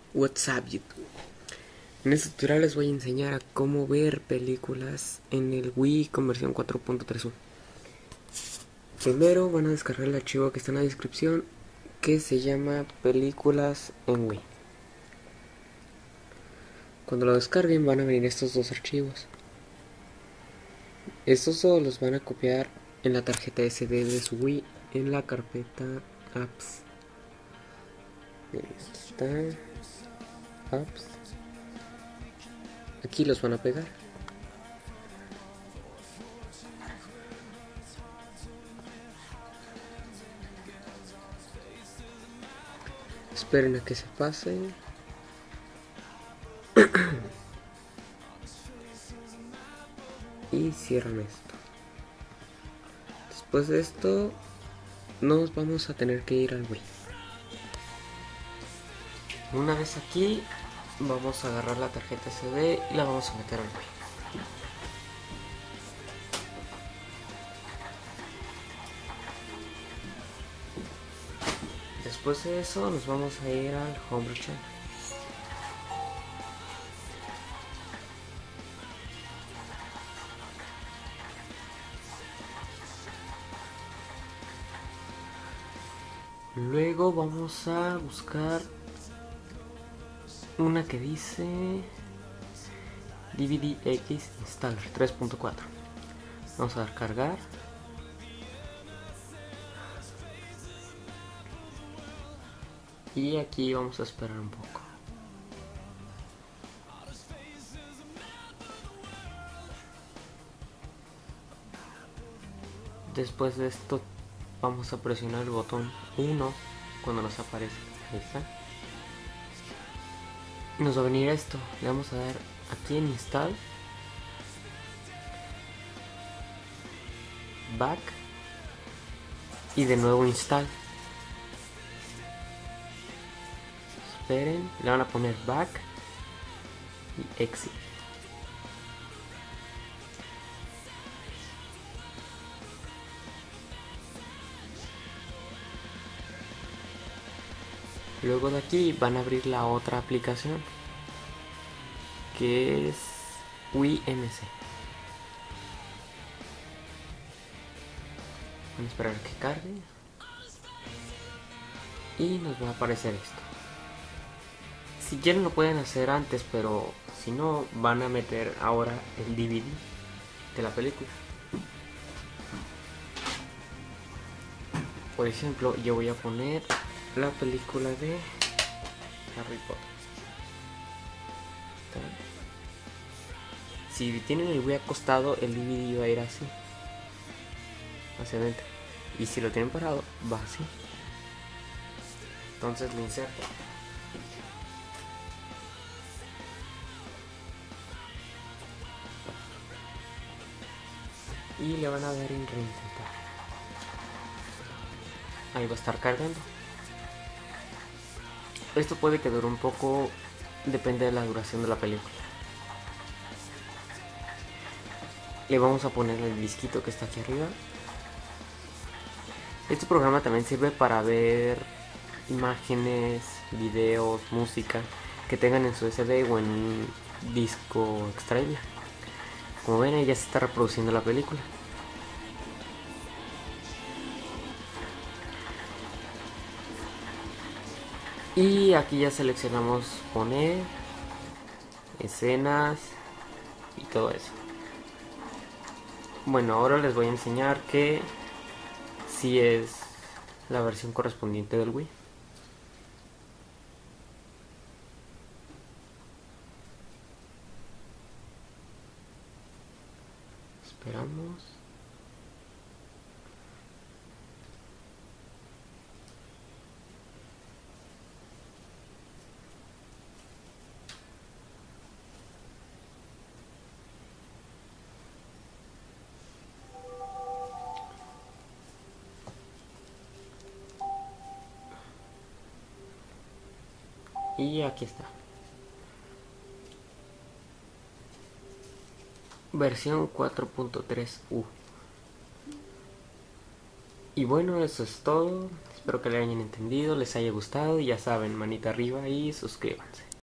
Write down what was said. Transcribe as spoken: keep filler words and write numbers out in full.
What's up, YouTube? En este tutorial les voy a enseñar a cómo ver películas en el Wii con versión cuatro punto tres u. Primero van a descargar el archivo que está en la descripción, que se llama Películas en Wii. Cuando lo descarguen van a venir estos dos archivos. Estos dos los van a copiar en la tarjeta ese de de su Wii en la carpeta Apps. Ahí está. Apps. Aquí los van a pegar. Esperen a que se pase. Y cierran esto. Después de esto nos vamos a tener que ir al Wii. Una vez aquí vamos a agarrar la tarjeta ese de y la vamos a meter al Wii. Después de eso nos vamos a ir al Homebrew Channel. Luego vamos a buscar una que dice D V D X Installer tres punto cuatro. Vamos a dar cargar. Y aquí vamos a esperar un poco. Después de esto vamos a presionar el botón uno cuando nos aparece. Ahí está. Y nos va a venir esto. Le vamos a dar aquí en Install, Back y de nuevo Install. Esperen, le van a poner Back y Exit. Luego de aquí van a abrir la otra aplicación, que es Wii M C. Van a esperar a que cargue y nos va a aparecer esto. Si quieren lo pueden hacer antes, pero si no van a meter ahora el D V D de la película. Por ejemplo, yo voy a poner la película de Harry Potter. Si tienen el Wii acostado, el D V D va a ir así, hacia adentro. Y si lo tienen parado, va así. Entonces lo inserto. Y le van a dar en reintentar. Ahí va a estar cargando. Esto puede que dure un poco, depende de la duración de la película. Le vamos a poner el disquito que está aquí arriba. Este programa también sirve para ver imágenes, videos, música que tengan en su S D o en un disco extraíble. Como ven, ahí ya se está reproduciendo la película. Y aquí ya seleccionamos poner escenas y todo eso. Bueno, ahora les voy a enseñar que si es la versión correspondiente del Wii. Esperamos. Y aquí está. Versión cuatro punto tres u. Y bueno, eso es todo. espero que le hayan entendido, les haya gustado y ya saben, manita arriba y suscríbanse.